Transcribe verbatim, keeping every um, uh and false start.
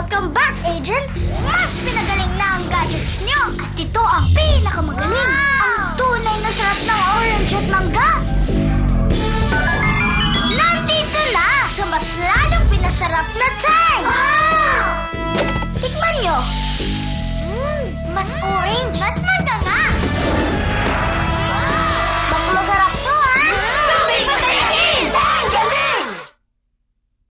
Welcome back, agents! Mas pinagaling na ang gadgets nyo. At ito ang pinakamagaling. Wow! Ang tunay na sarap ng orange at mangga.